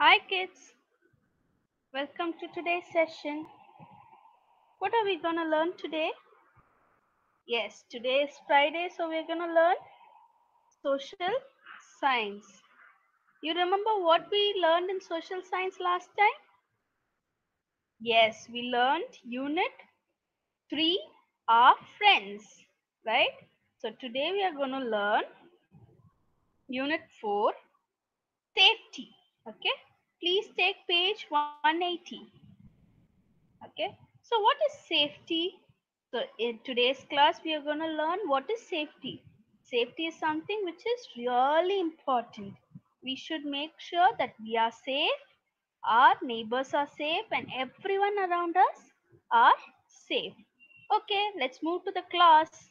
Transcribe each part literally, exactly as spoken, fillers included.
Hi kids, welcome to today's session. What are we gonna learn today? Yes, today is Friday, so we're gonna learn social science. You remember what we learned in social science last time? Yes, we learned unit three, our friends, right? So today we are gonna learn unit four, safety. Okay, please take page one eighty. Okay, so what is safety? So in today's class we are going to learn what is safety. Safety is something which is really important. We should make sure that we are safe, our neighbors are safe, and everyone around us are safe. Okay, let's move to the class.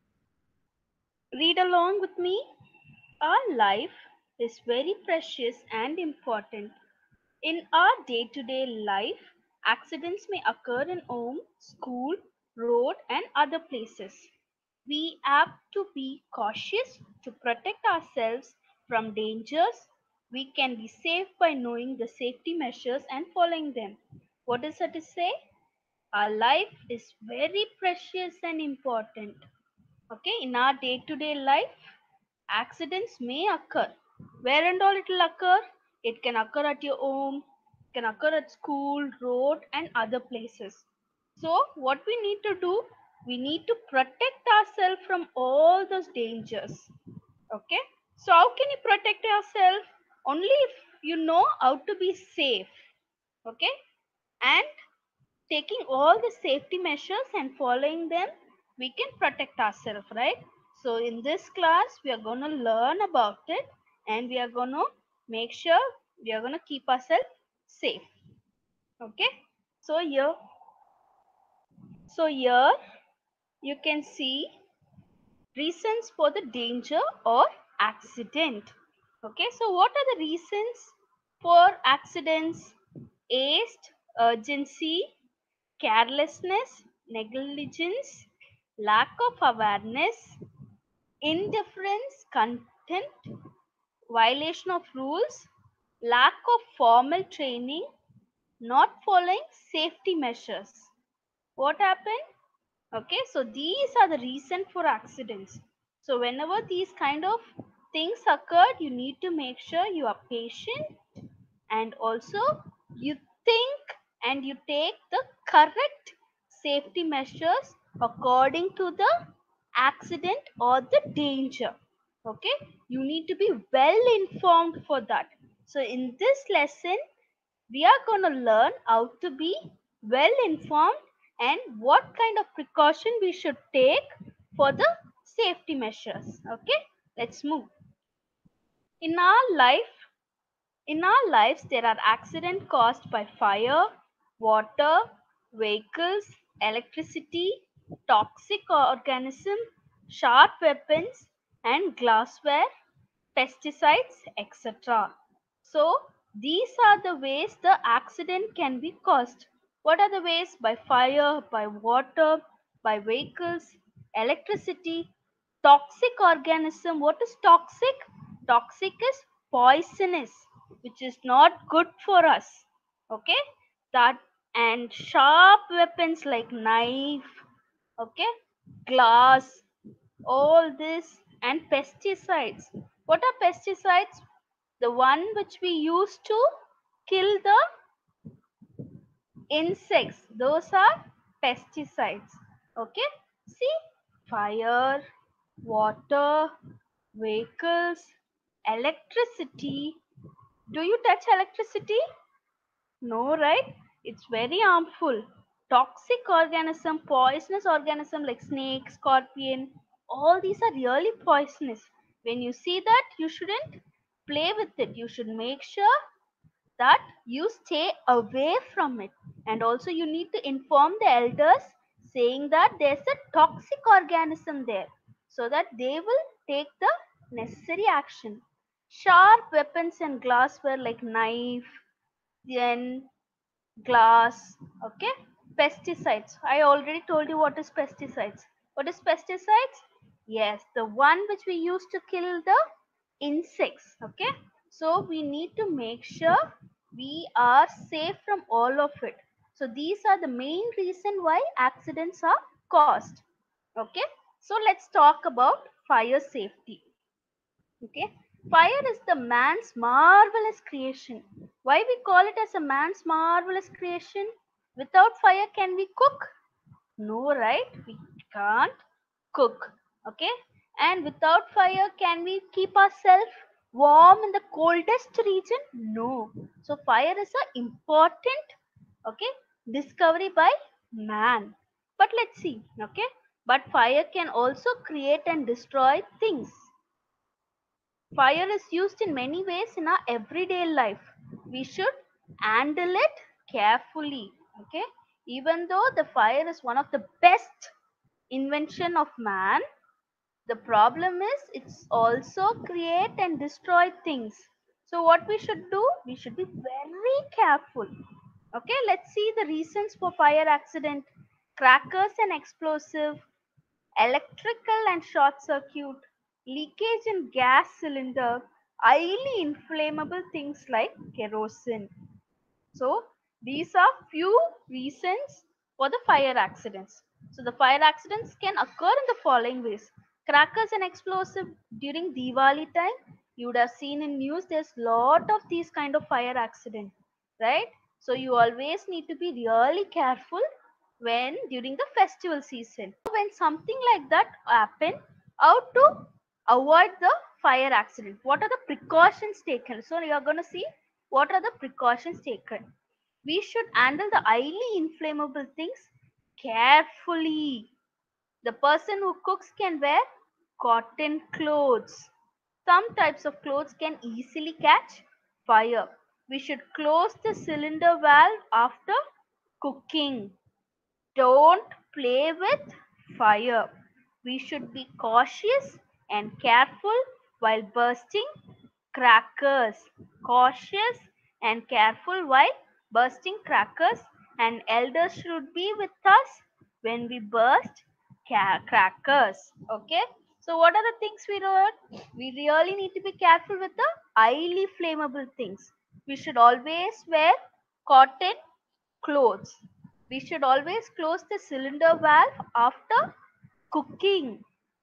Read along with me. Our life is very precious and important. In our day to day life, accidents may occur in home, school, road, and other places. We have to be cautious to protect ourselves from dangers. We can be safe by knowing the safety measures and following them. What is it to say? Our life is very precious and important. Okay, in our day to day life, accidents may occur. Where and all it will occur? It can occur at your home, can occur at school, road, and other places. So, what we need to do? We need to protect ourselves from all those dangers. Okay? So, how can you protect yourself? Only if you know how to be safe. Okay? And taking all the safety measures and following them, we can protect ourselves, right? So in this class we are going to learn about it, and we are going to make sure we are going to keep ourselves safe. Okay, so here so here you can see reasons for the danger or accident. Okay, so what are the reasons for accidents? Haste, urgency, carelessness, negligence, lack of awareness, indifference, contempt, violation of rules, lack of formal training, not following safety measures. What happened? Okay, so these are the reason for accidents. So whenever these kind of things occurred, you need to make sure you are patient, and also you think and you take the correct safety measures according to the accident or the danger. Okay, you need to be well informed for that. So in this lesson we are going to learn how to be well informed and what kind of precaution we should take for the safety measures. Okay, let's move. In our life, in our lives, there are accidents caused by fire, water, vehicles, electricity, toxic organisms, sharp weapons, and glassware, pesticides, et cetera. So, these are the ways the accident can be caused. What are the ways? By fire, by water, by vehicles, electricity, toxic organism. What is toxic? Toxic is poisonous, which is not good for us. Okay, that, and sharp weapons like knife, okay, glass, all this, and pesticides. What are pesticides? The one which we use to kill the insects. Those are pesticides. Okay, see, fire, water, vehicles, electricity. Do you touch electricity? No, right? It's very harmful. Toxic organism, poisonous organism like snake, scorpion, all these are really poisonous. When you see that, you shouldn't play with it. You should make sure that you stay away from it. And also you need to inform the elders saying that there's a toxic organism there, so that they will take the necessary action. Sharp weapons and glassware like knife, then glass, okay. Pesticides, I already told you what is pesticides. What is pesticides? Yes, the one which we use to kill the insects. Okay, so we need to make sure We are safe from all of it. So these are the main reason why accidents are caused. Okay, so let's talk about fire safety. Okay, fire is the man's marvelous creation. Why we call it as a man's marvelous creation? Without fire, can we cook? No, right? We can't cook. Okay, and without fire, can we keep ourselves warm in the coldest region? No. So fire is a important, okay, discovery by man. But let's see. Okay, but fire can also create and destroy things. Fire is used in many ways in our everyday life. We should handle it carefully. Okay, even though the fire is one of the best invention of man, the problem is it's also create and destroy things. So what we should do, we should be very careful. Okay, let's see the reasons for fire accident. Crackers and explosive, electrical and short circuit, leakage in gas cylinder, highly inflammable things like kerosene. So these are few reasons for the fire accidents. So the fire accidents can occur in the following ways. Crackers and explosive during Diwali time, you would have seen in news there's lot of these kind of fire accident, right? So you always need to be really careful when during the festival season. When something like that happen, how to avoid the fire accident? What are the precautions taken? So you are going to see what are the precautions taken. We should handle the highly inflammable things carefully. The person who cooks can wear cotton clothes. Some types of clothes can easily catch fire. We should close the cylinder valve after cooking. Don't play with fire. We should be cautious and careful while bursting crackers. Cautious and careful while bursting crackers, and elders should be with us when we burst ca- crackers. Okay. So what are the things we learn? We really need to be careful with the highly flammable things. We should always wear cotton clothes. We should always close the cylinder valve after cooking.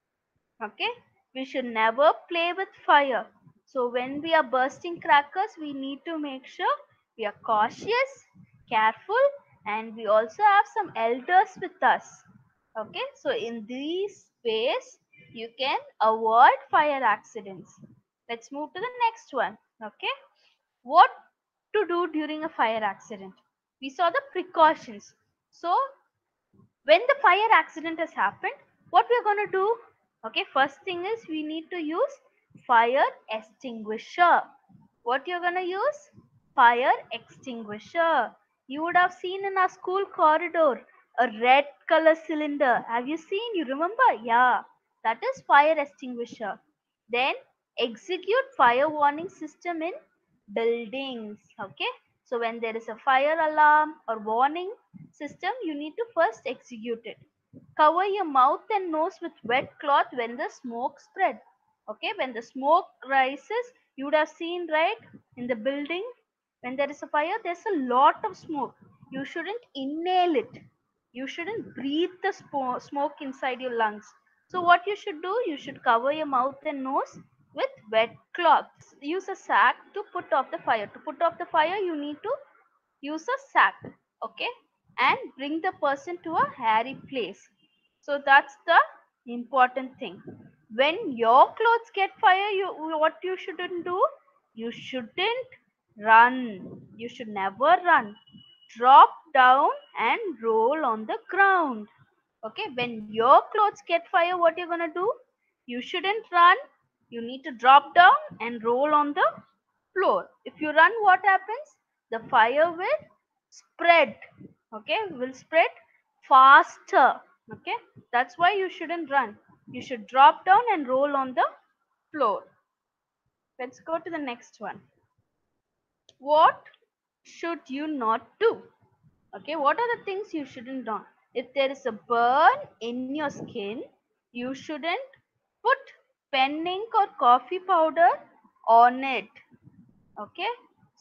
Okay, we should never play with fire. So when we are bursting crackers, we need to make sure we are cautious, careful, and we also have some elders with us. Okay, so in these ways you can avoid fire accidents. Let's move to the next one. Okay, what to do during a fire accident? We saw the precautions. So when the fire accident has happened, what we're going to do? Okay, first thing is we need to use fire extinguisher. What you're going to use? Fire extinguisher. You would have seen in our school corridor a red color cylinder. Have you seen? You remember? Yeah, that is fire extinguisher. Then execute fire warning system in buildings. Okay, so when there is a fire alarm or warning system, you need to first execute it. Cover your mouth and nose with wet cloth when the smoke spread. Okay, when the smoke rises, you would have seen, right, in the building, when there is a fire, there's a lot of smoke. You shouldn't inhale it. You shouldn't breathe the spo- smoke inside your lungs. So what you should do, you should cover your mouth and nose with wet cloth. Use a sack to put off the fire. To put off the fire, you need to use a sack. Okay, and bring the person to a hairy place. So that's the important thing. When your clothes get fire, you what you shouldn't do? You shouldn't run. You should never run. Drop down and roll on the ground. Okay, when your clothes get fire, what you're gonna do? You shouldn't run. You need to drop down and roll on the floor. If you run, what happens? The fire will spread. Okay, will spread faster. Okay, that's why you shouldn't run. You should drop down and roll on the floor. Let's go to the next one. What should you not do? Okay, what are the things you shouldn't do? If there is a burn in your skin, you shouldn't put pen ink or coffee powder on it. Okay,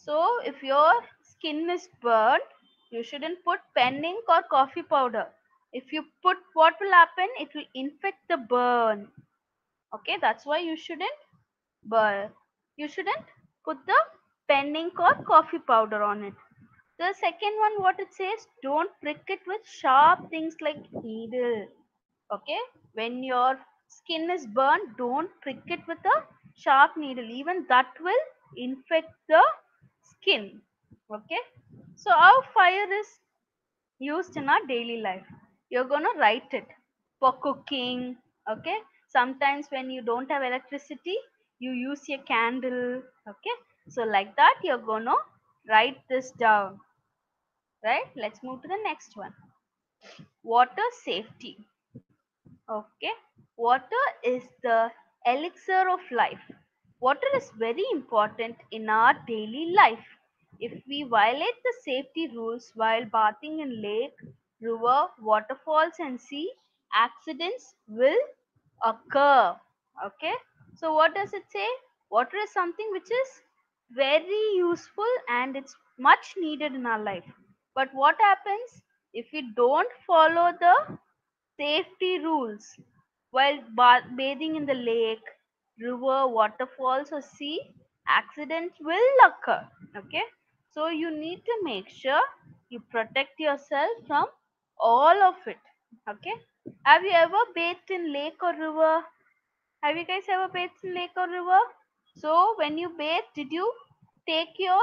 So if your skin is burnt, you shouldn't put pen ink or coffee powder. If you put, what will happen? It will infect the burn. Okay, that's why you shouldn't burn. You shouldn't put the pen ink or coffee powder on it. The second one, what it says, don't prick it with sharp things like needle. Okay, when your skin is burned, don't prick it with a sharp needle. Even that will infect the skin. Okay, so how fire is used in our daily life, you're gonna write it for cooking. Okay, sometimes when you don't have electricity, you use your candle. Okay, so like that you're gonna write this down. Right, let's move to the next one. Water safety. Okay, water is the elixir of life. Water is very important in our daily life. If we violate the safety rules while bathing in lake, river, waterfalls and sea, accidents will occur. Okay, so what does it say? Water is something which is very useful and it's much needed in our life. But what happens if we don't follow the safety rules while ba- bathing in the lake, river, waterfalls, or sea? Accidents will occur. Okay, so you need to make sure you protect yourself from all of it. Okay, have you ever bathed in lake or river? Have you guys ever bathed in lake or river? So when you bathe, did you take your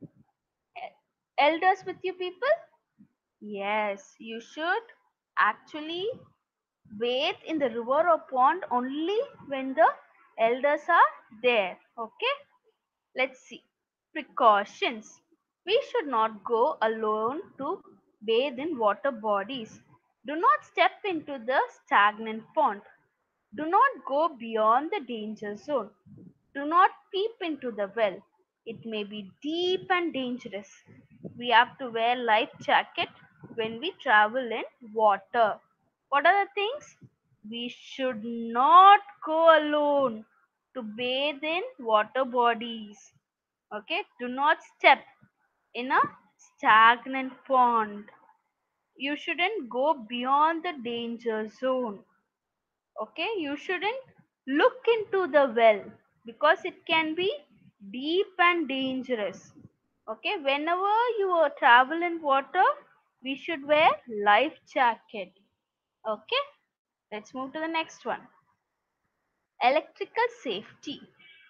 elders with you, people? Yes, you should actually bathe in the river or pond only when the elders are there. Okay, let's see. Precautions. We should not go alone to bathe in water bodies. Do not step into the stagnant pond. Do not go beyond the danger zone. Do not peep into the well. It may be deep and dangerous. We have to wear life jacket when we travel in water. What are the things? We should not go alone to bathe in water bodies. Okay? Do not step in a stagnant pond. You shouldn't go beyond the danger zone. Okay, you shouldn't look into the well because it can be deep and dangerous. Okay, whenever you are travel in water, we should wear life jacket. Okay, let's move to the next one. Electrical safety.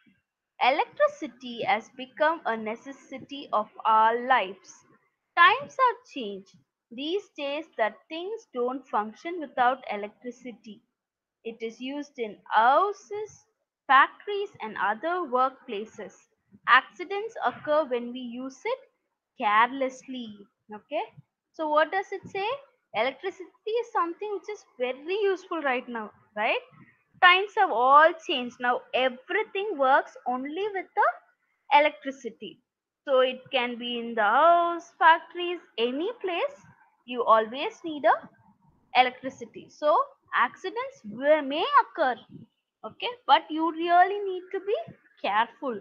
Electricity has become a necessity of our lives. Times have changed. These days that things don't function without electricity. It is used in houses, factories, and other workplaces. Accidents occur when we use it carelessly. Okay, so what does it say? Electricity is something which is very useful right now, right? Times have all changed. Now everything works only with the electricity. So it can be in the house, factories, any place. You always need a electricity, so accidents will, may occur. Okay, but you really need to be careful.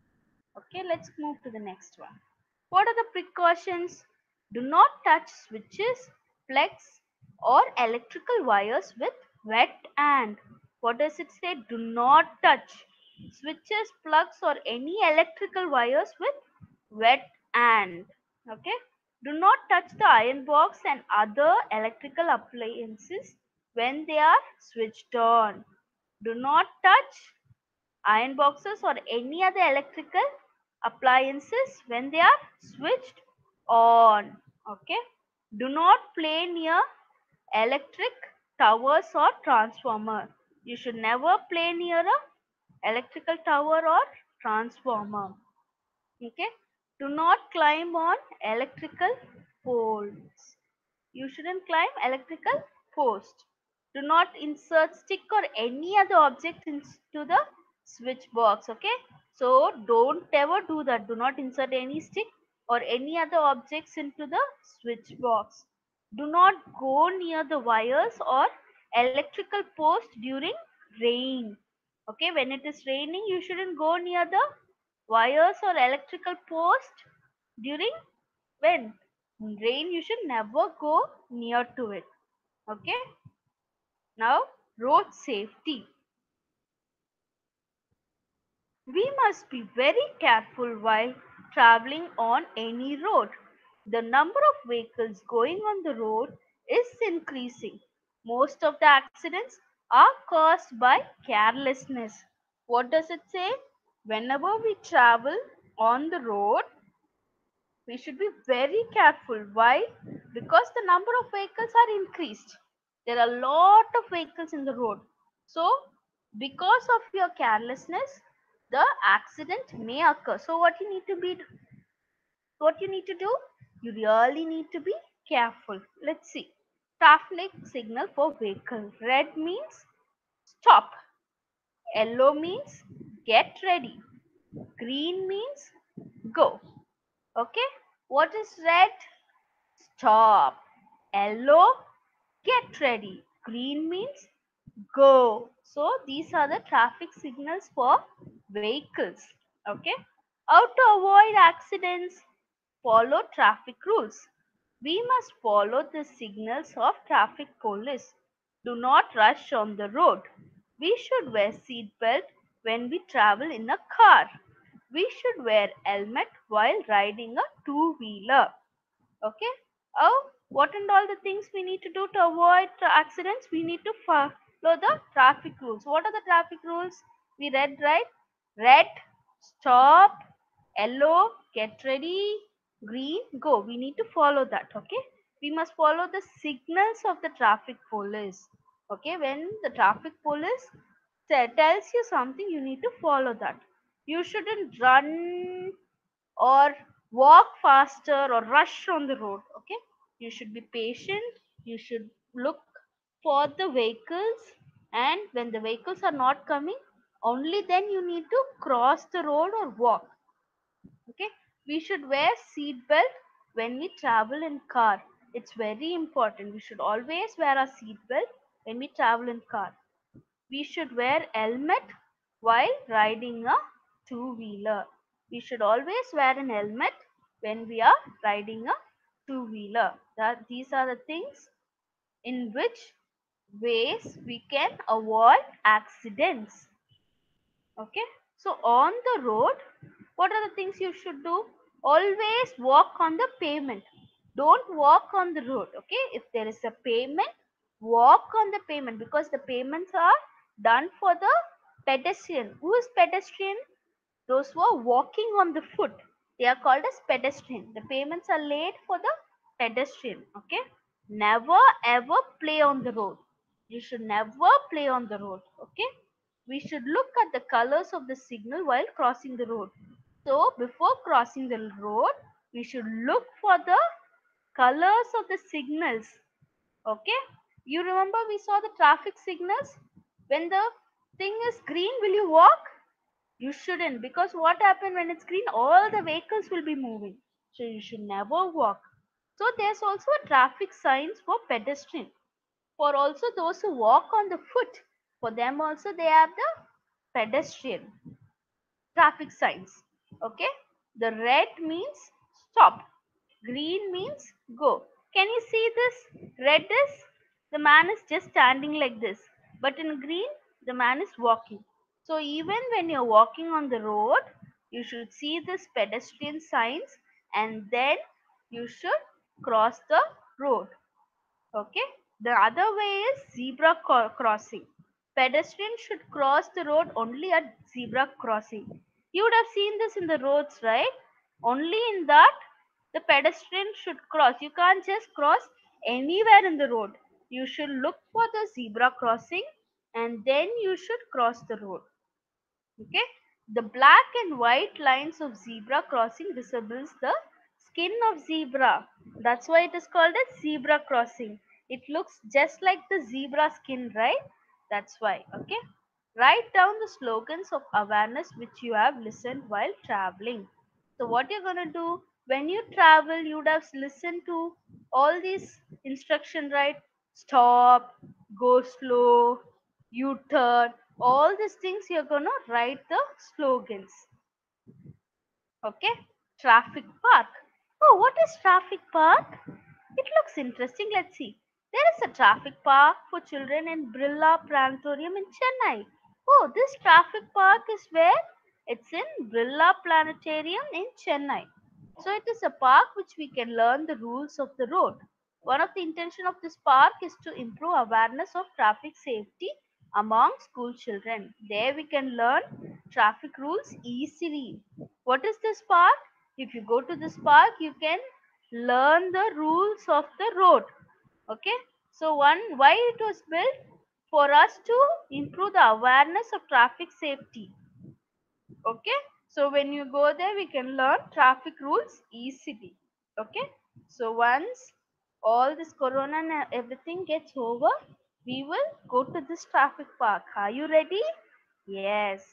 Okay, let's move to the next one. What are the precautions? Do not touch switches, plugs, or electrical wires with wet hand. What does it say? Do not touch switches, plugs, or any electrical wires with wet hand. Okay, do not touch the iron box and other electrical appliances when they are switched on. Do not touch iron boxes or any other electrical appliances when they are switched on. Okay, do not play near electric towers or transformer. You should never play near a electrical tower or transformer. Okay, do not climb on electrical poles. You shouldn't climb electrical post. Do not insert stick or any other object into the switch box. Okay, so don't ever do that. Do not insert any stick or any other objects into the switch box. Do not go near the wires or electrical post during rain. Okay, when it is raining, you shouldn't go near the Wires or electrical post during when rain, you should never go near to it. Okay. Now, road safety. We must be very careful while traveling on any road. The number of vehicles going on the road is increasing. Most of the accidents are caused by carelessness. What does it say? Whenever we travel on the road, we should be very careful. Why? Because the number of vehicles are increased. There are a lot of vehicles in the road. So, because of your carelessness, the accident may occur. So, what you need to be, what you need to do? You really need to be careful. Let's see. Traffic signal for vehicle. Red means stop. Yellow means get ready. Green means go. Okay. What is red? Stop. Yellow, get ready. Green means go. So these are the traffic signals for vehicles. Okay. How to avoid accidents? Follow traffic rules. We must follow the signals of traffic police. Do not rush on the road. We should wear seat belt when we travel in a car. We should wear helmet while riding a two wheeler. Okay. Oh, what and all the things we need to do to avoid tra- accidents? We need to follow the traffic rules. What are the traffic rules? We read, right? Red, stop. Yellow, get ready. Green, go. We need to follow that. Okay. We must follow the signals of the traffic police. Okay. When the traffic police te- tells you something, you need to follow that. You shouldn't run or walk faster or rush on the road. Okay, you should be patient. You should look for the vehicles, and when the vehicles are not coming, only then you need to cross the road or walk. Okay, we should wear seat belt when we travel in car. It's very important. We should always wear a seat belt when we travel in car. We should wear helmet while riding a two wheeler. We should always wear an helmet when we are riding a two wheeler. That these are the things in which ways we can avoid accidents. Okay. So on the road, what are the things you should do? Always walk on the pavement. Don't walk on the road. Okay. If there is a pavement, walk on the pavement, because the pavements are done for the pedestrian. Who is pedestrian? Those who are walking on the foot. They are called as pedestrian. The pavements are laid for the pedestrian. Okay. Never ever play on the road. You should never play on the road. Okay. We should look at the colors of the signal while crossing the road. So before crossing the road, we should look for the colors of the signals. Okay. You remember we saw the traffic signals? When the thing is green, will you walk? You shouldn't, because what happens when it's green? All the vehicles will be moving. So you should never walk. So there's also a traffic signs for pedestrian. For also those who walk on the foot. For them also they have the pedestrian traffic signs. Okay. The red means stop. Green means go. Can you see this? Red is the man is just standing like this, but in green the man is walking. So even when you're walking on the road, you should see this pedestrian signs, and then you should cross the road. Okay. The other way is zebra co- crossing. Pedestrians should cross the road only at zebra crossing. You would have seen this in the roads, right? Only in that the pedestrian should cross. You can't just cross anywhere in the road. You should look for the zebra crossing, and then you should cross the road. Okay. The black and white lines of zebra crossing resembles the skin of zebra. That's why it is called as zebra crossing. It looks just like the zebra skin, right? That's why. Okay. Write down the slogans of awareness which you have listened while traveling. So what you're gonna do when you travel, you would have listened to all these instruction, right? Stop, go slow, U-turn, all these things you're gonna write the slogans. Okay, traffic park. Oh, what is traffic park? It looks interesting. Let's see. There is a traffic park for children in Brilla Planetarium in Chennai. Oh, this traffic park is where? It's in Brilla Planetarium in Chennai. So it is a park which we can learn the rules of the road. One of the intention of this park is to improve awareness of traffic safety among school children. There we can learn traffic rules easily. What is this park? If you go to this park, you can learn the rules of the road. Okay, so one, why it was built? For us to improve the awareness of traffic safety. Okay, so when you go there, we can learn traffic rules easily. Okay, so once all this corona and everything gets over, we will go to this traffic park. Are you ready? Yes.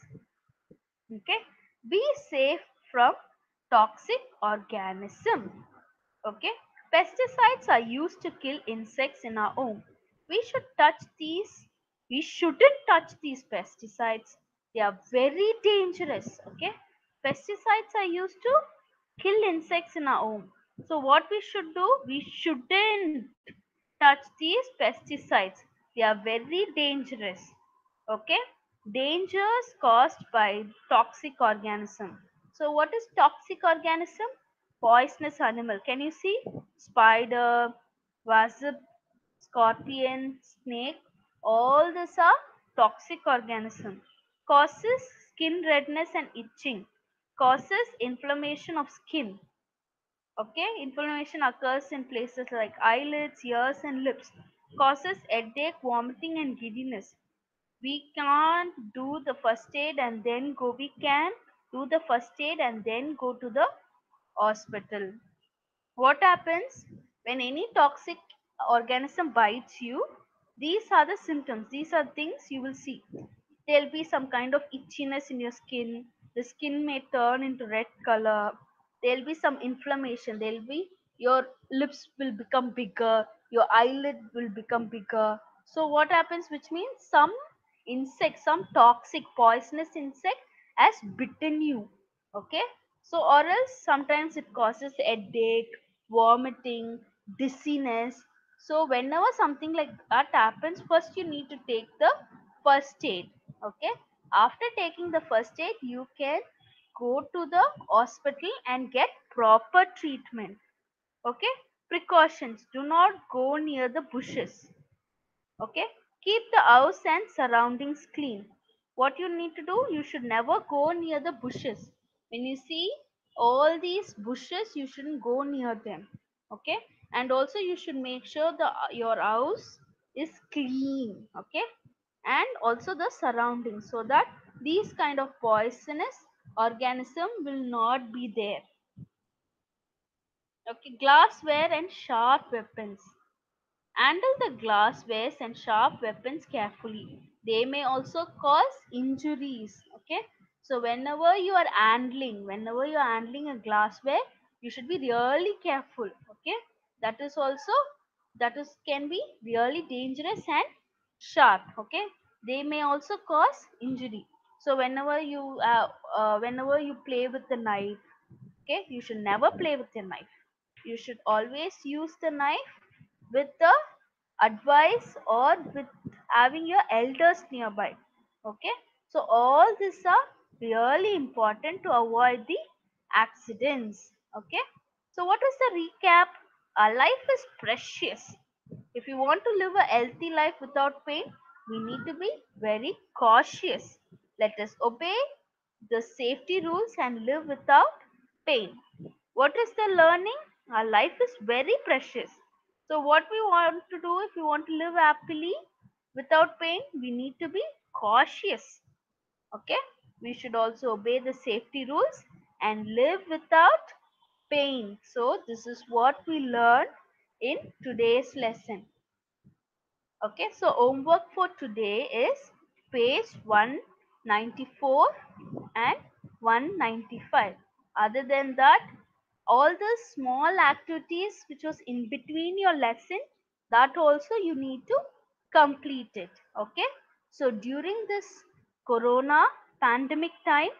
Okay, be safe from toxic organism. Okay, pesticides are used to kill insects in our home. We should touch these we shouldn't touch these pesticides. They are very dangerous. Okay, pesticides are used to kill insects in our home. So what we should do, we shouldn't touch these pesticides. They are very dangerous. Okay, dangers caused by toxic organism. So what is toxic organism? Poisonous animal. Can you see? Spider, wasp, scorpion, snake. All these are toxic organism. Causes skin redness and itching. Causes inflammation of skin. Okay, inflammation occurs in places like eyelids, ears, and lips. Causes headache, vomiting, and giddiness. We can't do the first aid and then go. We can do the first aid and then go to the hospital. What happens when any toxic organism bites you? These are the symptoms. These are things you will see. There'll be some kind of itchiness in your skin. The skin may turn into red color. There'll be some inflammation. There'll be your lips will become bigger. Your eyelid will become bigger. So what happens? Which means some insect, some toxic poisonous insect has bitten you. Okay, so or else sometimes it causes headache, vomiting, dizziness. So whenever something like that happens, first you need to take the first aid. Okay, after taking the first aid, you can go to the hospital and get proper treatment. Okay, precautions: do not go near the bushes. Okay, keep the house and surroundings clean. What you need to do, you should never go near the bushes. When you see all these bushes, you shouldn't go near them. Okay, and also you should make sure the your house is clean. Okay, and also the surroundings, so that these kind of poisonous organism will not be there. Okay, glassware and sharp weapons. Handle the glasswares and sharp weapons carefully. They may also cause injuries. Okay. So whenever you are handling, whenever you are handling a glassware, you should be really careful. Okay. That is also that is can be really dangerous and sharp. Okay. They may also cause injury. So whenever you uh, uh, whenever you play with the knife, okay, you should never play with the knife. You should always use the knife with the advice or with having your elders nearby. Okay, so all these are really important to avoid the accidents. Okay, so what is the recap? Our life is precious. If you want to live a healthy life without pain, we need to be very cautious. Let us obey the safety rules and live without pain. What is the learning? Our life is very precious. So, what we want to do, if we want to live happily without pain, we need to be cautious. Okay, we should also obey the safety rules and live without pain. So, this is what we learned in today's lesson. Okay, so homework for today is page one ninety-four and one ninety-five. Other than that, all the small activities which was in between your lesson, that also you need to complete it. Okay, so during this corona pandemic time,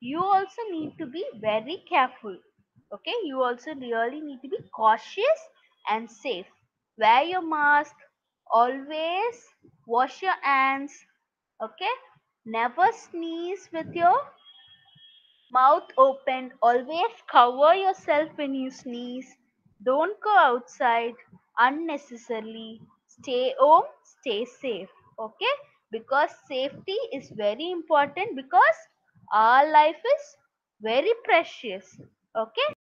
you also need to be very careful. Okay, you also really need to be cautious and safe. Wear your mask, always wash your hands. Okay, never sneeze with your mouth open. Always cover yourself when you sneeze. Don't go outside unnecessarily. Stay home, stay safe. Okay? Because safety is very important, because our life is very precious. Okay?